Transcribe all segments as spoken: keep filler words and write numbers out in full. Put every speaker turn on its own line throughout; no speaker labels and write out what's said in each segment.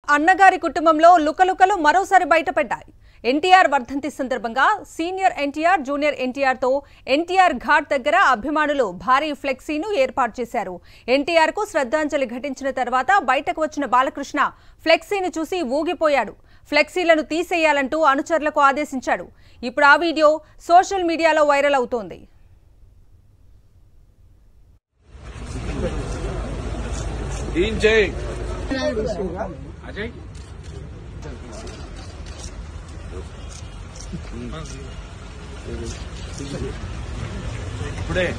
అన్నగారి కుటుంబంలో లుకలుకలు మరోసారి బయటపడ్డాయి. ఎన్టీఆర్ వర్ధంతి సందర్భంగా సీనియర్ ఎన్టీఆర్, జూనియర్ ఎన్టీఆర్ తో ఎన్టీఆర్ ఘాట్ దగ్గర అభిమానులు భారీ ఫ్లెక్సీను ఏర్పాటు చేశారు. ఎన్టీఆర్ కు శ్రద్ధాంజలి ఘటించిన తర్వాత బయటకు వచ్చిన బాలకృష్ణ ఫ్లెక్సీని చూసి ఊగిపోయాడు. ఫ్లెక్సీలను తీసేయాలంటూ అనుచరులకు ఆదేశించాడు. ఇప్పుడు ఆ వీడియో సోషల్ మీడియాలో వైరల్ అవుతోంది.
అజయ్ ఇప్పుడే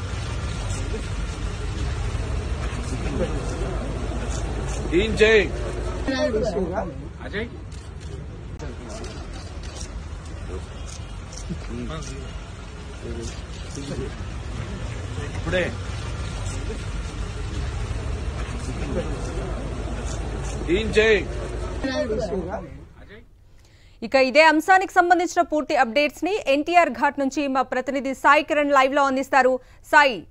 దీన్ జై అజయ్ ఇప్పుడే దీన్ జై
ఇక ఇదే అంశానికి సంబంధించిన పూర్తి అప్డేట్స్ ని ఎన్టీఆర్ ఘాట్ నుంచి మా ప్రతినిధి సాయి కిరణ్ లైవ్ లో అందిస్తారు. సాయి,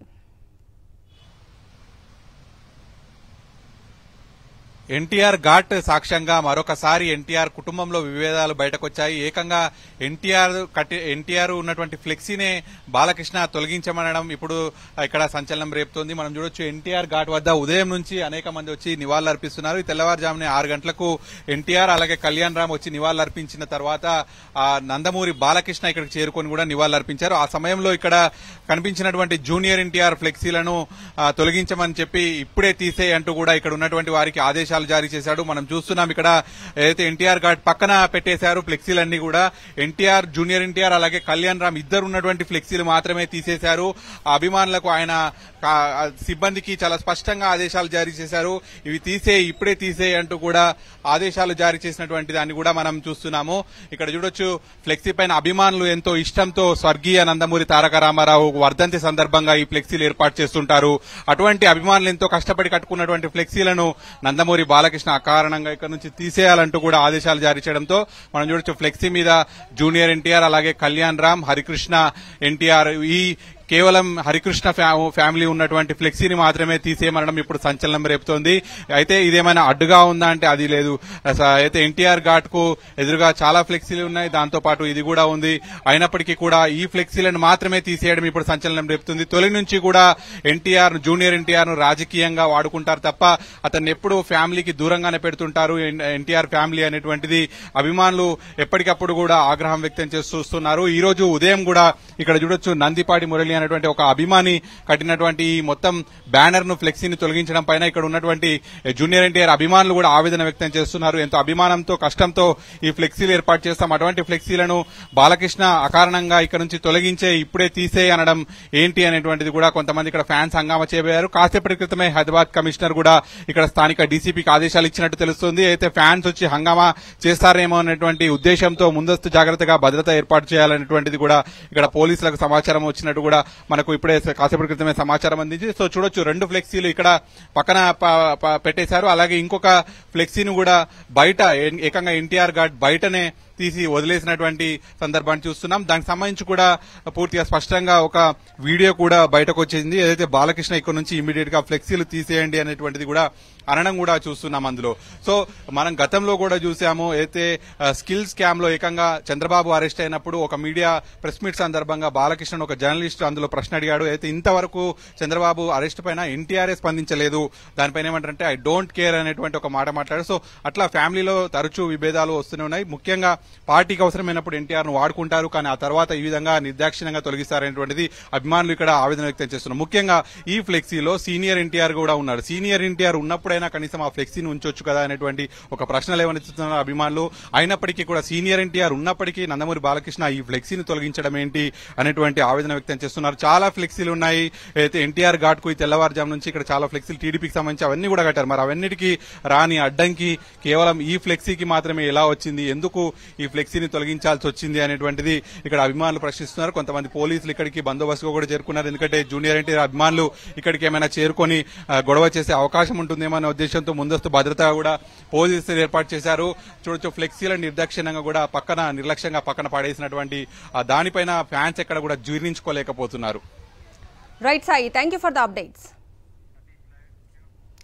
ఎన్టీఆర్ ఘాట్ సాక్ష్యంగా మరొకసారి ఎన్టీఆర్ కుటుంబంలో విభేదాలు బయటకొచ్చాయి. ఏకంగా ఎన్టీఆర్ కట్టి ఎన్టీఆర్ ఉన్నటువంటి ఫ్లెక్సీనే బాలకృష్ణ తొలగించమనడం ఇప్పుడు ఇక్కడ సంచలనం రేపుతోంది. మనం చూడొచ్చు ఎన్టీఆర్ ఘాట్ వద్ద ఉదయం నుంచి అనేక మంది వచ్చి నివాళులు అర్పిస్తున్నారు. తెల్లవారుజామునే ఆరు గంటలకు ఎన్టీఆర్ అలాగే కళ్యాణ్ రామ్ వచ్చి నివాళులు అర్పించిన తర్వాత నందమూరి బాలకృష్ణ ఇక్కడికి చేరుకొని కూడా నివాళులు అర్పించారు. ఆ సమయంలో ఇక్కడ కనిపించినటువంటి జూనియర్ ఎన్టీఆర్ ఫ్లెక్సీలను తొలగించమని చెప్పి ఇప్పుడే తీసేయి అంటూ కూడా ఇక్కడ ఉన్నటువంటి వారికి ఆదేశాలు జారీ చేశాడు. మనం చూస్తున్నాం ఇక్కడ ఏదైతే ఎన్టీఆర్ ఘాట్ పక్కన పెట్టేశారు ఫ్లెక్సీలన్నీ కూడా. ఎన్టీఆర్, జూనియర్ ఎన్టీఆర్ అలాగే కళ్యాణ్ రామ్ ఇద్దరు ఉన్నటువంటి ఫ్లెక్సీలు మాత్రమే తీసేశారు. అభిమానులకు ఆయన సిబ్బందికి చాలా స్పష్టంగా ఆదేశాలు జారీ చేశారు. ఇవి తీసే ఇప్పుడే తీసే అంటూ కూడా ఆదేశాలు జారీ చేసినటువంటి దాన్ని కూడా మనం చూస్తున్నాము. ఇక్కడ చూడొచ్చు ఫ్లెక్సీ పైన అభిమానులు ఎంతో ఇష్టంతో స్వర్గీయ నందమూరి తారక రామారావు వర్ధంతి సందర్భంగా ఈ ఫ్లెక్సీలు ఏర్పాటు చేస్తుంటారు. అటువంటి అభిమానులు ఎంతో కష్టపడి కట్టుకున్నటువంటి ఫ్లెక్సీలను నందమూరి బాలకృష్ణ అకారణంగా ఇక్కడ నుంచి తీసేయాలంటూ కూడా ఆదేశాలు జారీ చేయడంతో మనం చూడొచ్చు ఫ్లెక్సీ మీద జూనియర్ ఎన్టీఆర్ అలాగే కళ్యాణ్ రామ్, హరికృష్ణ ఎన్టీఆర్ ఈ కేవలం హరికృష్ణ ఫ్యామిలీ ఉన్నటువంటి ఫ్లెక్సీని మాత్రమే తీసేయమనడం ఇప్పుడు సంచలనం రేపుతోంది. అయితే ఇదేమైనా అడ్డుగా ఉందా అంటే అది లేదు. అయితే ఎన్టీఆర్ ఘాట్ కు ఎదురుగా చాలా ఫ్లెక్సీలు ఉన్నాయి, దాంతో పాటు ఇది కూడా ఉంది. అయినప్పటికీ కూడా ఈ ఫ్లెక్సీలను మాత్రమే తీసేయడం ఇప్పుడు సంచలనం రేపుతుంది. తొలి నుంచి కూడా ఎన్టీఆర్, జూనియర్ ఎన్టీఆర్ ను రాజకీయంగా వాడుకుంటారు తప్ప అతన్ని ఎప్పుడు ఫ్యామిలీకి దూరంగానే పెడుతుంటారు. ఎన్టీఆర్ ఫ్యామిలీ అనేటువంటిది అభిమానులు ఎప్పటికప్పుడు కూడా ఆగ్రహం వ్యక్తం చేస్తున్నారు. ఈ రోజు ఉదయం కూడా ఇక్కడ చూడొచ్చు నందిపాటి మురళి అనేటువంటి ఒక అభిమాని కట్టినటువంటి మొత్తం బ్యానర్ ను ఫ్లెక్సీని తొలగించడం పైన ఇక్కడ ఉన్నటువంటి జూనియర్ ఎన్టీఆర్ అభిమానులు కూడా ఆవేదన వ్యక్తం చేస్తున్నారు. ఎంతో అభిమానంతో కష్టంతో ఈ ఫ్లెక్సీలు ఏర్పాటు చేస్తాం, అటువంటి ఫ్లెక్సీలను బాలకృష్ణ అకారణంగా ఇక్కడ నుంచి తొలగించే ఇప్పుడే తీసే అనడం ఏంటి అనేటువంటిది కూడా కొంతమంది ఇక్కడ ఫ్యాన్స్ హంగామా చేయబోయారు. కాసేపటి క్రితమే హైదరాబాద్ కమిషనర్ కూడా ఇక్కడ స్థానిక డీసీపీకి ఆదేశాలు ఇచ్చినట్టు తెలుస్తుంది. అయితే ఫ్యాన్స్ వచ్చి హంగామా చేస్తారేమో అనేటువంటి ఉద్దేశంతో ముందస్తు జాగ్రత్తగా భద్రత ఏర్పాటు చేయాలనేటువంటిది కూడా ఇక్కడ పోలీసులకు సమాచారం వచ్చినట్టు కూడా మనకు ఇప్పుడే కాసేపటి క్రితమే సమాచారం అందించి. సో చూడొచ్చు రెండు ఫ్లెక్సీలు ఇక్కడ పక్కన పెట్టేశారు. అలాగే ఇంకొక ఫ్లెక్సీని కూడా బయట ఏకంగా ఎన్టీఆర్ ఘాట్ బయటనే తీసి వదిలేసినటువంటి సందర్భాన్ని చూస్తున్నాం. దానికి సంబంధించి కూడా పూర్తిగా స్పష్టంగా ఒక వీడియో కూడా బయటకు వచ్చింది. ఏదైతే బాలకృష్ణ ఇక్కడ నుంచి ఇమీడియట్ గా ఫ్లెక్సీలు తీసేయండి అనేటువంటిది కూడా అనడం కూడా చూస్తున్నాం అందులో. సో మనం గతంలో కూడా చూసాము, అయితే స్కిల్ స్కామ్ లో ఏకంగా చంద్రబాబు అరెస్ట్ అయినప్పుడు ఒక మీడియా ప్రెస్ మీట్ సందర్భంగా బాలకృష్ణ ఒక జర్నలిస్ట్ అందులో ప్రశ్న అడిగాడు. అయితే ఇంతవరకు చంద్రబాబు అరెస్ట్ పైన ఎన్టీఆర్ఏ స్పందించలేదు, దానిపైన ఏమంటారంటే ఐ డోంట్ కేర్ అనేటువంటి ఒక మాట మాట్లాడారు. సో అట్లా ఫ్యామిలీలో తరచూ విభేదాలు వస్తూనే ఉన్నాయి. ముఖ్యంగా పార్టీకి అవసరమైనప్పుడు ఎన్టీఆర్ ను వాడుకుంటారు, కానీ ఆ తర్వాత ఈ విధంగా నిర్దాక్షిణ్యంగా తొలగిస్తారనేటువంటిది అభిమానులు ఇక్కడ ఆవేదన వ్యక్తం చేస్తున్నారు. ముఖ్యంగా ఈ ఫ్లెక్సీలో సీనియర్ ఎన్టీఆర్ కూడా ఉన్నారు. సీనియర్ ఎన్టీఆర్ ఉన్నప్పుడైనా కనీసం ఆ ఫ్లెక్సీని ఉంచొచ్చు కదా అనేటువంటి ఒక ప్రశ్న లేవనెత్తుతున్నారు అభిమానులు. అయినప్పటికీ కూడా సీనియర్ ఎన్టీఆర్ ఉన్నప్పటికీ నందమూరి బాలకృష్ణ ఈ ఫ్లెక్సీని తొలగించడం ఏంటి అనేటువంటి ఆవేదన వ్యక్తం చేస్తున్నారు. చాలా ఫ్లెక్సీలు ఉన్నాయి. అయితే ఎన్టీఆర్ ఘాట్ కు తెల్లవారుజాము నుంచి ఇక్కడ చాలా ఫ్లెక్సీలు టీడీపీకి సంబంధించి అవన్నీ కూడా కట్టారు. మరి అవన్నిటికీ రాని అడ్డంకి కేవలం ఈ ఫ్లెక్సీకి మాత్రమే ఎలా వచ్చింది, ఎందుకు ఈ ఫ్లెక్సీని తొలగించాల్సి వచ్చింది అనేటువంటిది ఇక్కడ అభిమానులు ప్రశ్నిస్తున్నారు. కొంతమంది పోలీసులు ఇక్కడికి బందోబస్తుగా కూడా చేరుకున్నారు. ఎందుకంటే జూనియర్ ఎన్టీఆర్ అభిమానులు ఇక్కడికి ఏమైనా చేరుకొని గొడవ చేసే అవకాశం ఉంటుందేమో అనే ఉద్దేశంతో ముందస్తు భద్రత కూడా పోలీసులు ఏర్పాటు చేశారు. చూడొచ్చు ఫ్లెక్సీలను నిర్దాక్షిణ్యంగా కూడా పక్కన నిర్లక్ష్యంగా పక్కన పడేసినటువంటి దానిపైన ఫ్యాన్స్ ఎక్కడ కూడా జీర్ణించుకోలేకపోతున్నారు.
Right Sai, thank you for the updates.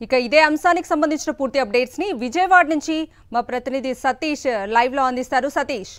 ఇక ఇదే అంశానికి సంబంధించిన పూర్తి అప్డేట్స్ ని విజయవాడ నుంచి మా ప్రతినిధి సతీష్ లైవ్ లో అందిస్తారు. సతీష్.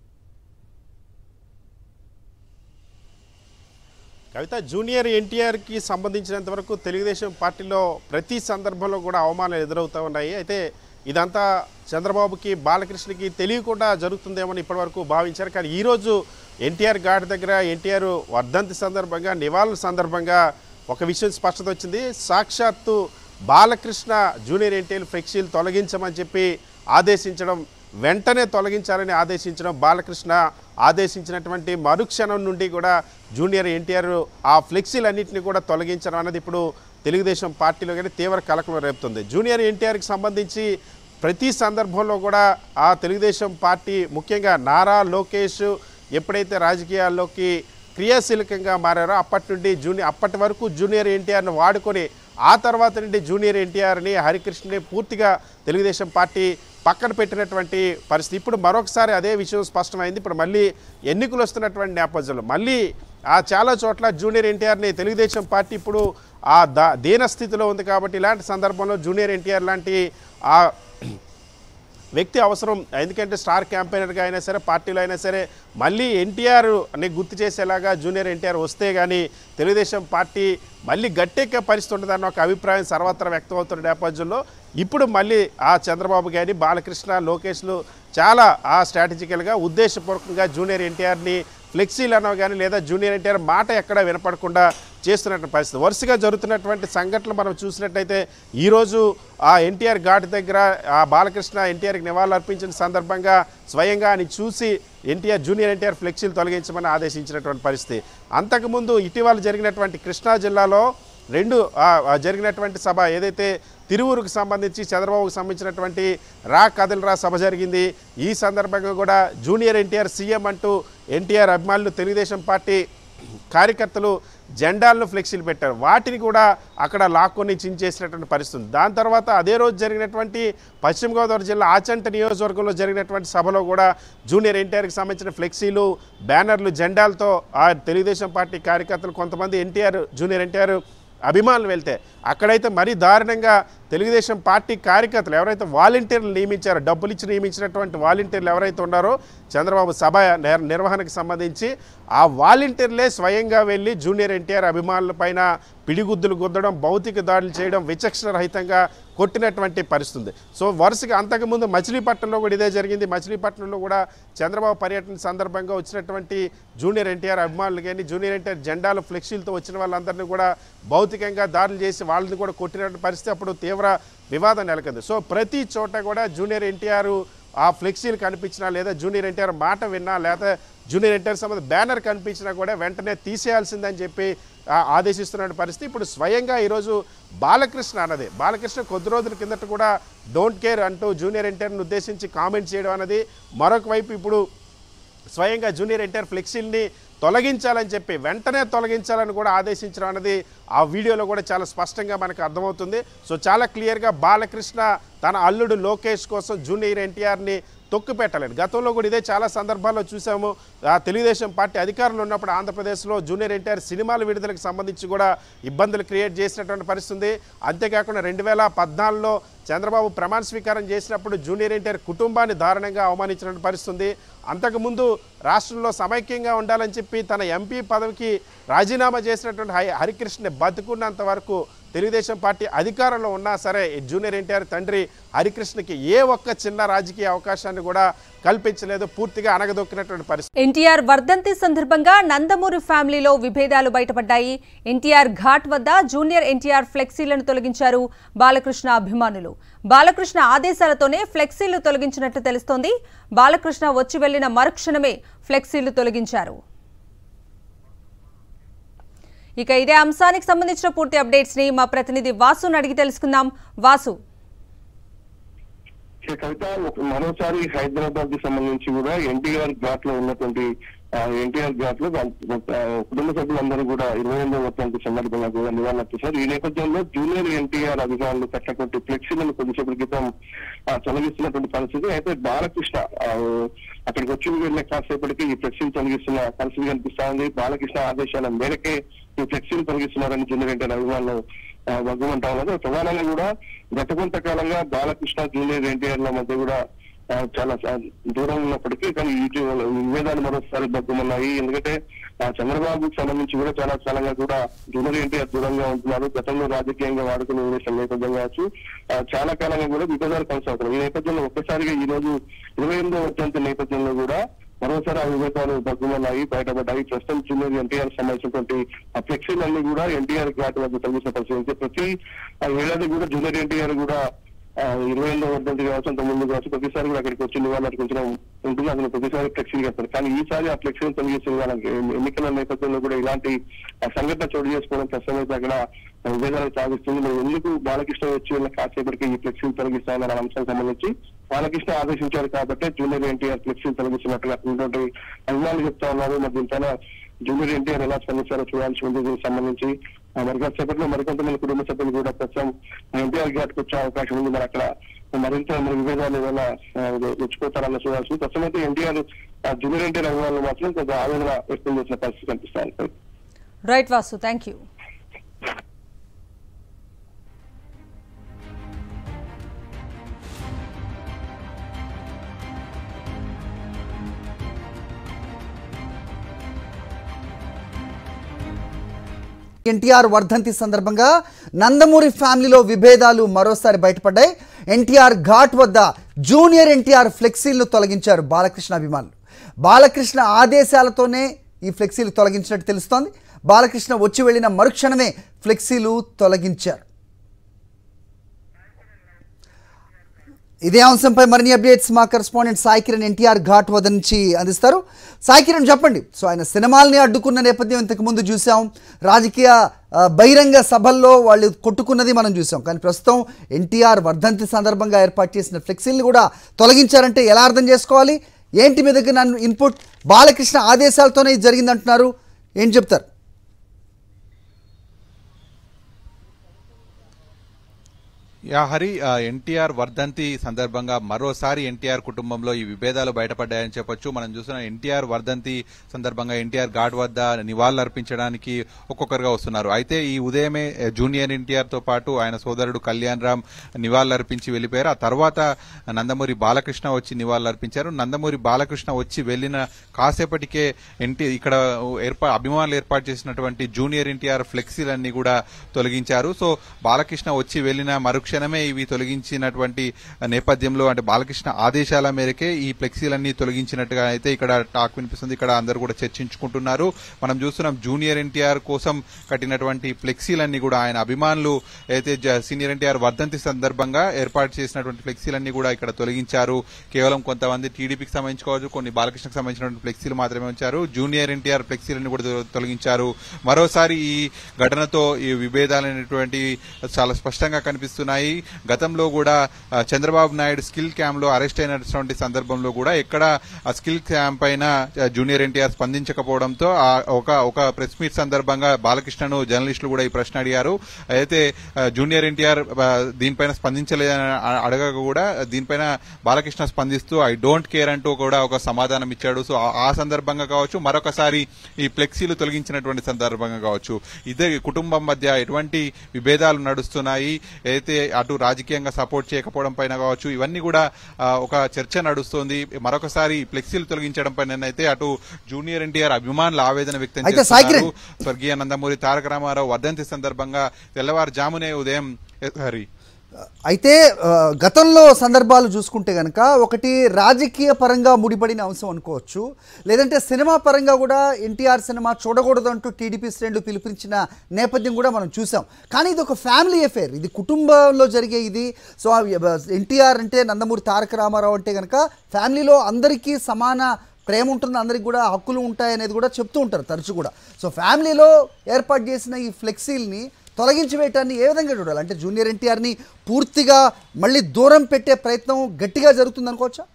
కవిత, జూనియర్ ఎన్టీఆర్కి సంబంధించినంత వరకు తెలుగుదేశం పార్టీలో ప్రతి సందర్భంలో కూడా అవమానాలు ఎదురవుతూ ఉన్నాయి. అయితే ఇదంతా చంద్రబాబుకి బాలకృష్ణకి తెలియకుండా జరుగుతుందేమని ఇప్పటివరకు భావించారు. కానీ ఈరోజు ఎన్టీఆర్ ఘాట్ దగ్గర ఎన్టీఆర్ వర్ధంతి సందర్భంగా, నివాళుల సందర్భంగా ఒక విషయం స్పష్టత వచ్చింది. సాక్షాత్తు బాలకృష్ణ జూనియర్ ఎన్టీఆర్ ఫ్లెక్సీలు తొలగించమని చెప్పి ఆదేశించడం, వెంటనే తొలగించాలని ఆదేశించడం, బాలకృష్ణ ఆదేశించినటువంటి మరుక్షణం నుండి కూడా జూనియర్ ఎన్టీఆర్ ఆ ఫ్లెక్సీలన్నింటినీ కూడా తొలగించడం అన్నది ఇప్పుడు తెలుగుదేశం పార్టీలో కానీ తీవ్ర కలకలం రేపుతుంది. జూనియర్ ఎన్టీఆర్కి సంబంధించి ప్రతి సందర్భంలో కూడా ఆ తెలుగుదేశం పార్టీ, ముఖ్యంగా నారా లోకేష్ ఎప్పుడైతే రాజకీయాల్లోకి క్రియాశీలకంగా మారారో అప్పటి నుండి జూనియర్ అప్పటి వరకు జూనియర్ ఎన్టీఆర్ని వాడుకొని ఆ తర్వాత నుండి జూనియర్ ఎన్టీఆర్ని, హరికృష్ణని పూర్తిగా తెలుగుదేశం పార్టీ పక్కన పెట్టినటువంటి పరిస్థితి. ఇప్పుడు మరొకసారి అదే విషయం స్పష్టమైంది. ఇప్పుడు మళ్ళీ ఎన్నికలు వస్తున్నటువంటి నేపథ్యంలో మళ్ళీ ఆ చాలా చోట్ల జూనియర్ ఎన్టీఆర్ని తెలుగుదేశం పార్టీ ఇప్పుడు ఆ దా దీనస్థితిలో ఉంది. కాబట్టి ఇలాంటి సందర్భంలో జూనియర్ ఎన్టీఆర్ లాంటి ఆ వ్యక్తి అవసరం. ఎందుకంటే స్టార్ క్యాంపెయినర్గా అయినా సరే, పార్టీలో అయినా సరే మళ్ళీ ఎన్టీఆర్ని గుర్తు చేసేలాగా జూనియర్ ఎన్టీఆర్ వస్తే కానీ తెలుగుదేశం పార్టీ మళ్ళీ గట్టెక్కే పరిస్థితి ఉంటుందన్న ఒక అభిప్రాయం సర్వత్రా వ్యక్తం అవుతున్న నేపథ్యంలో ఇప్పుడు మళ్ళీ ఆ చంద్రబాబు గారి, బాలకృష్ణ, లోకేష్లు చాలా ఆ స్ట్రాటజికల్గా ఉద్దేశపూర్వకంగా జూనియర్ ఎన్టీఆర్ని ఫ్లెక్సీలు అనవ కానీ లేదా జూనియర్ ఎన్టీఆర్ మాట ఎక్కడా వినపడకుండా చేస్తున్నటువంటి పరిస్థితి. వరుసగా జరుగుతున్నటువంటి సంఘటనలు మనం చూసినట్టయితే ఈరోజు ఆ ఎన్టీఆర్ ఘాట్ దగ్గర ఆ బాలకృష్ణ ఎన్టీఆర్కి నివాళులు అర్పించిన సందర్భంగా స్వయంగా అని చూసి ఎన్టీఆర్ జూనియర్ ఎన్టీఆర్ ఫ్లెక్సీలు తొలగించమని ఆదేశించినటువంటి పరిస్థితి. అంతకుముందు ఇటీవల జరిగినటువంటి కృష్ణా జిల్లాలో రెండు జరిగినటువంటి సభ ఏదైతే తిరువూరుకు సంబంధించి చంద్రబాబుకు సంబంధించినటువంటి రా కదలరా సభ జరిగింది. ఈ సందర్భంగా కూడా జూనియర్ ఎన్టీఆర్ సీఎం అంటూ ఎన్టీఆర్ అభిమానులు, తెలుగుదేశం పార్టీ కార్యకర్తలు జెండాలను ఫ్లెక్సీలు పెట్టారు. వాటిని కూడా అక్కడ లాక్కొని చించేసినటువంటి పరిస్థితి. దాని తర్వాత అదే రోజు జరిగినటువంటి పశ్చిమ గోదావరి జిల్లా ఆచంట నియోజకవర్గంలో జరిగినటువంటి సభలో కూడా జూనియర్ ఎన్టీఆర్కి సంబంధించిన ఫ్లెక్సీలు, బ్యానర్లు, జెండాలతో ఆ తెలుగుదేశం పార్టీ కార్యకర్తలు కొంతమంది ఎన్టీఆర్ జూనియర్ ఎన్టీఆర్ అభిమానులు వెళ్తే అక్కడైతే మరీ దారుణంగా తెలుగుదేశం పార్టీ కార్యకర్తలు ఎవరైతే వాలంటీర్లు నియమించారో, డబ్బులు ఇచ్చి నియమించినటువంటి వాలంటీర్లు ఎవరైతే ఉన్నారో చంద్రబాబు సభ నిర్వహణకు సంబంధించి ఆ వాలంటీర్లే స్వయంగా వెళ్ళి జూనియర్ ఎన్టీఆర్ అభిమానుల పైన పిడిగుద్దులు గుద్దడం, భౌతిక దాడులు చేయడం, విచక్షణ రహితంగా కొట్టినటువంటి పరిస్థితి. సో వరుసగా అంతకుముందు మచిలీపట్నంలో కూడా ఇదే జరిగింది. మచిలీపట్నంలో కూడా చంద్రబాబు పర్యటన సందర్భంగా వచ్చినటువంటి జూనియర్ ఎన్టీఆర్ అభిమానులు కానీ, జూనియర్ ఎన్టీఆర్ జెండాలు ఫ్లెక్సీలతో వచ్చిన వాళ్ళందరినీ కూడా భౌతికంగా దాడులు చేసి వాళ్ళని కూడా కొట్టినటువంటి పరిస్థితి అప్పుడు తీవ్ర వివాదం నెలకొంది. సో ప్రతి చోట కూడా జూనియర్ ఎన్టీఆర్ ఆ ఫ్లెక్సీలు కనిపించినా లేదా జూనియర్ ఎన్టీఆర్ మాట విన్నా లేదా జూనియర్ ఎన్టీఆర్ సంబంధించిన బ్యానర్ కనిపించినా కూడా వెంటనే తీసేయాల్సిందని చెప్పి ఆదేశిస్తున్న పరిస్థితి. ఇప్పుడు స్వయంగా ఈరోజు బాలకృష్ణ అన్నది బాలకృష్ణ కొద్ది రోజుల కిందట కూడా డోంట్ కేర్ అంటూ జూనియర్ ఎన్టీఆర్ని ఉద్దేశించి కామెంట్ చేయడం అన్నది, మరొక వైపు ఇప్పుడు స్వయంగా జూనియర్ ఎన్టీఆర్ ఫ్లెక్సీల్ని తొలగించాలని చెప్పి వెంటనే తొలగించాలని కూడా ఆదేశించడం అన్నది ఆ వీడియోలో కూడా చాలా స్పష్టంగా మనకు అర్థమవుతుంది. సో చాలా క్లియర్గా బాలకృష్ణ తన అల్లుడు లోకేష్ కోసం జూనియర్ ఎన్టీఆర్ని తొక్కు పెట్టలేదు. గతంలో కూడా ఇదే చాలా సందర్భాల్లో చూసాము. తెలుగుదేశం పార్టీ అధికారంలో ఉన్నప్పుడు ఆంధ్రప్రదేశ్లో జూనియర్ ఎన్టీఆర్ సినిమాల విడుదలకు సంబంధించి కూడా ఇబ్బందులు క్రియేట్ చేసినటువంటి పరిస్థితి. అంతేకాకుండా రెండు వేల పద్నాలుగులో చంద్రబాబు ప్రమాణ స్వీకారం చేసినప్పుడు జూనియర్ ఎన్టీఆర్ కుటుంబాన్ని దారుణంగా అవమానించినటువంటి పరిస్థితి. అంతకుముందు రాష్ట్రంలో సమైక్యంగా ఉండాలని చెప్పి తన ఎంపీ పదవికి రాజీనామా చేసినటువంటి హరి హరికృష్ణ బతుకున్నంత వరకు తెలుగుదేశం పార్టీ అధికారంలో ఉన్నా సరే జూనియర్ ఎన్టీఆర్ తండ్రి హరికృష్ణకి ఏ ఒక్క చిన్న రాజకీయ అవకాశాన్ని కూడా కల్పించలేదు. పూర్తిగా అనగదొక్కినటువంటి పరిస్థితి.
ఎన్టీఆర్ వర్ధంతి సందర్భంగా నందమూరి ఫ్యామిలీలో విభేదాలు బయటపడ్డాయి. ఎన్టీఆర్ ఘాట్ వద్ద జూనియర్ ఎన్టీఆర్ ఫ్లెక్సీలను తొలగించారు బాలకృష్ణ అభిమానులు. బాలకృష్ణ ఆదేశాలతోనే ఫ్లెక్సీలు తొలగించినట్టు తెలుస్తోంది. బాలకృష్ణ వచ్చి వెళ్లిన మరుక్షణమే ఫ్లెక్సీలు తొలగించారు. ఇక ఇదే అంశానికి సంబంధించిన పూర్తి అప్డేట్స్ ని మా ప్రతినిధి వాసుని అడిగి తెలుసుకుందాం. వాసు.
కవిత, మరోసారి హైదరాబాద్ కి సంబంధించి కూడా ఎన్టీఆర్ ఘాట్ లో ఉన్నటువంటి ఎన్టీఆర్ ఘాట్ లో కుటుంబ సభ్యులందరూ కూడా ఇరవై ఎనిమిదో వర్ధంతి సందర్భంగా కూడా నివాళులర్పించారు. ఈ నేపథ్యంలో జూనియర్ ఎన్టీఆర్ అధికారులు పెట్టినటువంటి ఫ్లెక్సీలను కొద్దిసేపటి క్రితం తొలగిస్తున్నటువంటి పరిస్థితి. అయితే బాలకృష్ణ అక్కడికి వచ్చి వెళ్ళిన కాసేపటికి ఈ ఫ్లెక్సీలు తొలగిస్తున్న పరిస్థితి కనిపిస్తా ఉంది. బాలకృష్ణ ఆదేశాల మేరకే ఈ ఫ్లెక్సీలు తొలగిస్తున్నారని జూనియర్ ఎన్టీఆర్ అభిమానులు భగ్గుమంటా ఉన్నది. ప్రధానంగా కూడా గత కొంతకాలంగా బాలకృష్ణ జూనియర్ ఎన్టీఆర్ ల మధ్య కూడా చాలా దూరం ఉన్నప్పటికీ కానీ ఇటీవల విభేదాలు మరోసారి భగ్గుమన్నాయి. ఎందుకంటే చంద్రబాబుకు సంబంధించి కూడా చాలా కాలంగా కూడా జూనియర్ ఎన్టీఆర్ దూరంగా ఉంటున్నారు. గతంలో రాజకీయంగా వాడుకునే ఉద్దేశం నేపథ్యం కావచ్చు చాలా కాలంగా కూడా విభేదాలు కొనసాగుతున్నాయి. ఈ నేపథ్యంలో ఒక్కసారిగా ఈ రోజు ఇరవై ఎనిమిదో వర్ధంతి నేపథ్యంలో కూడా మరోసారి ఆ విభేదాలు భగ్గుమన్నాయి, బయటపడ్డాయి. ప్రస్తుతం జూనియర్ ఎన్టీఆర్ సంబంధించినటువంటి ఆ ఫ్లెక్సీలన్నీ కూడా ఎన్టీఆర్ ఘాట్ వద్ద తొలగించిన పరిస్థితి. ప్రతి ఏడాది కూడా జూనియర్ ఎన్టీఆర్ కూడా ఇరవై ఎనిమిదో వర్ధంతి కావచ్చు, అంత ముందు కావచ్చు ప్రతిసారి కూడా అక్కడికి వచ్చి నివాళులు అర్పించడం ఉంటుంది. అసలు ప్రతిసారి ఫ్లెక్సీలు కడతారు. కానీ ఈసారి ఆ ఫ్లెక్సీలు తొలగించిన వాళ్ళకి ఎన్నికల నేపథ్యంలో కూడా ఇలాంటి సంఘటన చోటు చేసుకోవడం ప్రస్తుతం అక్కడ విభేదాలు సాగిస్తుంది. మరి ఎందుకు బాలకృష్ణ వచ్చి ఉన్న కాసేపటికి ఈ ఫ్లెక్సీలు తొలగిస్తామన్న అంశానికి సంబంధించి బాలకృష్ణ ఆదేశించారు కాబట్టి జూనియర్ ఎన్టీఆర్ ఫ్లెక్సీలు తొలగిస్తున్నట్టుగా అటువంటి అభిమానులు చెప్తా ఉన్నారు. మరి దీనిపైన జూనియర్ ఎన్టీఆర్ ఎలా స్పందించారో చూడాల్సి ఉంది. దీనికి సంబంధించి మరికొంతసేపట్లో మరికొంతమంది కుటుంబ సభ్యులు కూడా ప్రస్తుతం ఎన్టీఆర్ ఘాట్కి వచ్చే అవకాశం ఉంది. మరి అక్కడ మరింత మరి విభేదాలు ఏదైనా తెచ్చుకోతారన్న చూడాల్సి. ప్రస్తుతం అయితే ఎన్టీఆర్ జూనియర్ ఎన్టీఆర్ అభిమానులు మాత్రం కొంత ఆవేదన వ్యక్తం చేసిన పరిస్థితి కనిపిస్తాయి.
Right Vasu, thank you.
NTR వర్ధంతి సందర్భంగా నందమూరి ఫ్యామిలీలో విభేదాలు మరోసారి బయటపడ్డాయి. ఎన్టీఆర్ ఘాట్ వద్ద జూనియర్ ఎన్టీఆర్ ఫ్లెక్సీలను తొలగించారు బాలకృష్ణ అభిమానులు. బాలకృష్ణ ఆదేశాలతోనే ఈ ఫ్లెక్సీలు తొలగించినట్టు తెలుస్తోంది. బాలకృష్ణ వచ్చి వెళ్లిన మరుక్షణమే ఫ్లెక్సీలు తొలగించారు. ఇదే అంశంపై మరిన్ని అప్డేట్స్ మా కరెస్పాండెంట్ సాయి కిరణ్ ఎన్టీఆర్ ఘాట్ వద్ద నుంచి అందిస్తారు. సాయి కిరణ్ చెప్పండి. సో ఆయన సినిమాల్ని అడ్డుకున్న నేపథ్యం ఇంతకుముందు చూసాం, రాజకీయ బహిరంగ సభల్లో వాళ్ళు కొట్టుకున్నది మనం చూసాం. కానీ ప్రస్తుతం ఎన్టీఆర్ వర్ధంతి సందర్భంగా ఏర్పాటు చేసిన ఫ్లెక్సీలను కూడా తొలగించారంటే ఎలా అర్థం చేసుకోవాలి? ఏంటి మీ దగ్గర నన్ను ఇన్పుట్? బాలకృష్ణ ఆదేశాలతోనే ఇది జరిగిందంటున్నారు, ఏం చెప్తారు?
యా హరి, ఎన్టీఆర్ వర్ధంతి సందర్భంగా మరోసారి ఎన్టీఆర్ కుటుంబంలో ఈ విభేదాలు బయటపడ్డాయని చెప్పొచ్చు. మనం చూసిన ఎన్టీఆర్ వర్ధంతి సందర్భంగా ఎన్టీఆర్ ఘాట్ వద్ద నివాళులు అర్పించడానికి ఒక్కొక్కరుగా వస్తున్నారు. అయితే ఈ ఉదయమే జూనియర్ ఎన్టీఆర్ తో పాటు ఆయన సోదరుడు కళ్యాణ్ రామ్ నివాళులు అర్పించి వెళ్లిపోయారు. ఆ తర్వాత నందమూరి బాలకృష్ణ వచ్చి నివాళులు అర్పించారు. నందమూరి బాలకృష్ణ వచ్చి వెళ్లిన కాసేపటికే ఎన్టీ ఇక్కడ ఏర్పా అభిమానులు ఏర్పాటు చేసినటువంటి జూనియర్ ఎన్టీఆర్ ఫ్లెక్సీలన్నీ కూడా తొలగించారు. సో బాలకృష్ణ వచ్చి వెళ్లిన మరుక్ష క్షణమే ఇవి తొలగించినటువంటి నేపథ్యంలో అంటే బాలకృష్ణ ఆదేశాల మేరకే ఈ ఫ్లెక్సీలన్నీ తొలగించినట్టుగా అయితే ఇక్కడ టాక్ వినిపిస్తుంది. ఇక్కడ అందరూ కూడా చర్చించుకుంటున్నారు. మనం చూస్తున్నాం జూనియర్ ఎన్టీఆర్ కోసం కట్టినటువంటి ఫ్లెక్సీలన్నీ కూడా ఆయన అభిమానులు అయితే సీనియర్ ఎన్టీఆర్ వర్ధంతి సందర్భంగా ఏర్పాటు చేసినటువంటి ఫ్లెక్సీలన్నీ కూడా ఇక్కడ తొలగించారు. కేవలం కొంతమంది టీడీపీకి సంబంధించుకోవచ్చు, కొన్ని బాలకృష్ణకు సంబంధించినటువంటి ఫ్లెక్సీలు మాత్రమే ఉంచారు. జూనియర్ ఎన్టీఆర్ ఫ్లెక్సీలన్నీ కూడా తొలగించారు. మరోసారి ఈ ఘటనతో ఈ విభేదాలైనటువంటి చాలా స్పష్టంగా కనిపిస్తున్నాయి. గతంలో కూడా చంద్రబాబు నాయుడు స్కిల్ క్యాంప్ లో అరెస్ట్ అయినటువంటి సందర్భంలో కూడా ఎక్కడ ఆ స్కిల్ క్యాంప్ పైన జూనియర్ ఎన్టీఆర్ స్పందించకపోవడంతో ఒక ఒక ప్రెస్ మీట్ సందర్భంగా బాలకృష్ణను జర్నలిస్టులు కూడా ఈ ప్రశ్న అడిగారు. అయితే జూనియర్ ఎన్టీఆర్ దీనిపైన స్పందించలేదని అడగక కూడా దీనిపైన బాలకృష్ణ స్పందిస్తూ ఐ డోంట్ కేర్ అంటూ కూడా ఒక సమాధానం ఇచ్చాడు. సో ఆ సందర్భంగా కావచ్చు, మరొకసారి ఈ ఫ్లెక్సీలు తొలగించినటువంటి సందర్భంగా కావచ్చు, ఇద్దరి కుటుంబం మధ్య ఎటువంటి విభేదాలు నడుస్తున్నాయి. అయితే అటు రాజకీయంగా సపోర్ట్ చేయకపోవడం పైన కావచ్చు, ఇవన్నీ కూడా ఒక చర్చ నడుస్తోంది. మరొకసారి ఫ్లెక్సీలు తొలగించడం పైన అయితే అటు జూనియర్ ఎన్టీఆర్ అభిమానులు ఆవేదన వ్యక్తం చేస్తున్నారు. స్వర్గీయ నందమూరి తారక రామారావు వర్ధంతి సందర్భంగా తెల్లవారుజామునే ఉదయం హరి
అయితే గతంలో సందర్భాలు చూసుకుంటే కనుక ఒకటి రాజకీయ పరంగా ముడిపడిన అంశం అనుకోవచ్చు, లేదంటే సినిమా పరంగా కూడా ఎన్టీఆర్ సినిమా చూడకూడదు అంటూ టీడీపీ శ్రేణులు పిలిపించిన నేపథ్యం కూడా మనం చూసాం. కానీ ఇది ఒక ఫ్యామిలీ అఫేర్, ఇది కుటుంబంలో జరిగే ఇది. సో ఎన్టీఆర్ అంటే నందమూరి తారక రామారావు అంటే కనుక ఫ్యామిలీలో అందరికీ సమాన ప్రేమ ఉంటుంది, అందరికి కూడా హక్కులు ఉంటాయనేది కూడా చెప్తూ ఉంటారు తరచు కూడా. సో ఫ్యామిలీలో ఏర్పాటు చేసిన ఈ ఫ్లెక్సీల్ని తొలగించి వేయటాన్ని ఏ విధంగా చూడాలి? అంటే జూనియర్ ఎన్టీఆర్ని పూర్తిగా మళ్ళీ దూరం పెట్టే ప్రయత్నం గట్టిగా జరుగుతుంది అనుకోవచ్చా?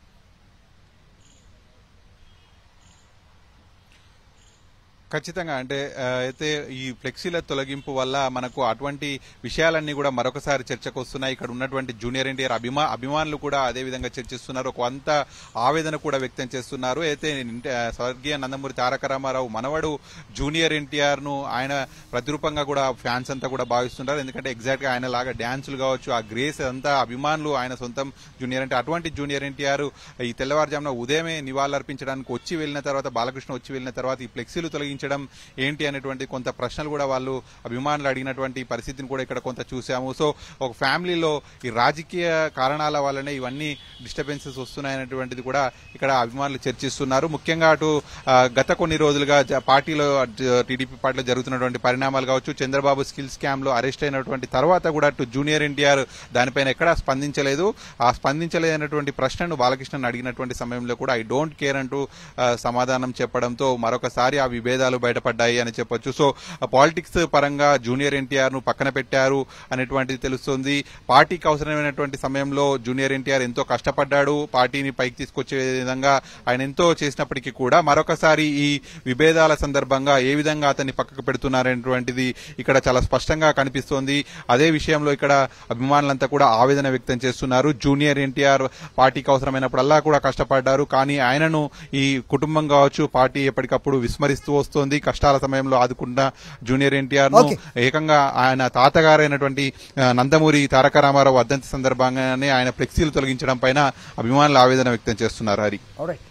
ఖచ్చితంగా అంటే అయితే ఈ ఫ్లెక్సీల తొలగింపు వల్ల మనకు అటువంటి విషయాలన్నీ కూడా మరొకసారి చర్చకు వస్తున్నాయి. ఇక్కడ ఉన్నటువంటి జూనియర్ ఎన్టీఆర్ అభిమా అభిమానులు కూడా అదే విధంగా చర్చిస్తున్నారు. కొంత ఆవేదన కూడా వ్యక్తం చేస్తున్నారు. అయితే స్వర్గీయ నందమూరి తారక రామారావు మనవడు జూనియర్ ఎన్టీఆర్ ను ఆయన ప్రతిరూపంగా కూడా ఫ్యాన్స్ అంతా కూడా భావిస్తుంటారు. ఎందుకంటే ఎగ్జాక్ట్ గా ఆయన లాగా డాన్సులు కావచ్చు, ఆ గ్రేస్ అంతా అభిమానులు ఆయన సొంతం జూనియర్ ఎన్టీఆర్. అటువంటి జూనియర్ ఎన్టీఆర్ ఈ తెల్లవారుజామున ఉదయమే నివాళులర్పించడానికి వచ్చి వెళ్లిన తర్వాత, బాలకృష్ణ వచ్చి వెళ్లిన తర్వాత ఈ ఫ్లెక్సీలు తొలగించడం ఏంటి అనేటువంటి కొంత ప్రశ్నలు కూడా వాళ్ళు అభిమానులు అడిగినటువంటి పరిస్థితిని కూడా ఇక్కడ కొంత చూసాము. సో ఒక ఫ్యామిలీలో ఈ రాజకీయ కారణాల వల్లనే ఇవన్నీ డిస్టర్బెన్సెస్ వస్తున్నాయనేటువంటిది కూడా ఇక్కడ అభిమానులు చర్చిస్తున్నారు. ముఖ్యంగా అటు గత కొన్ని రోజులుగా పార్టీలో టీడీపీ పార్టీలో జరుగుతున్నటువంటి పరిణామాలు కావచ్చు, చంద్రబాబు స్కిల్ స్కామ్ లో అరెస్ట్ అయినటువంటి తర్వాత కూడా అటు జూనియర్ ఎన్టీఆర్ దానిపైన ఎక్కడా స్పందించలేదు. ఆ స్పందించలేనటువంటి ప్రశ్నను బాలకృష్ణను అడిగినటువంటి సమయంలో కూడా ఐ డోంట్ కేర్ అంటూ సమాధానం చెప్పడంతో మరొకసారి ఆ విభేదాలు బయటపడ్డాయి అని చెప్పొచ్చు. సో పాలిటిక్స్ పరంగా జూనియర్ ఎన్టీఆర్ ను పక్కన పెట్టారు అనేటువంటిది తెలుస్తుంది. పార్టీకి అవసరమైనటువంటి సమయంలో జూనియర్ ఎన్టీఆర్ ఎంతో కష్టపడ్డాడు, పార్టీని పైకి తీసుకొచ్చే విధంగా ఆయన ఎంతో చేసినప్పటికీ కూడా మరొకసారి ఈ విభేదాల సందర్భంగా ఏ విధంగా అతన్ని పక్కకు పెడుతున్నారనేటువంటిది ఇక్కడ చాలా స్పష్టంగా కనిపిస్తోంది. అదే విషయంలో ఇక్కడ అభిమానులంతా కూడా ఆవేదన వ్యక్తం చేస్తున్నారు. జూనియర్ ఎన్టీఆర్ పార్టీకి అవసరమైనప్పుడల్లా కూడా కష్టపడ్డారు, కానీ ఆయనను ఈ కుటుంబం కావచ్చు, పార్టీ ఎప్పటికప్పుడు విస్మరిస్తూ వస్తోంది. కష్టాల సమయంలో ఆదుకున్న జూనియర్ ఎన్టీఆర్ ను ఏకంగా ఆయన తాతగారైనటువంటి నందమూరి తారక రామారావు వర్ధంతి సందర్భంగానే ఆయన ఫ్లెక్సీలు తొలగించడం పైన అభిమానులు ఆవేదన వ్యక్తం చేస్తున్నారు. హరి.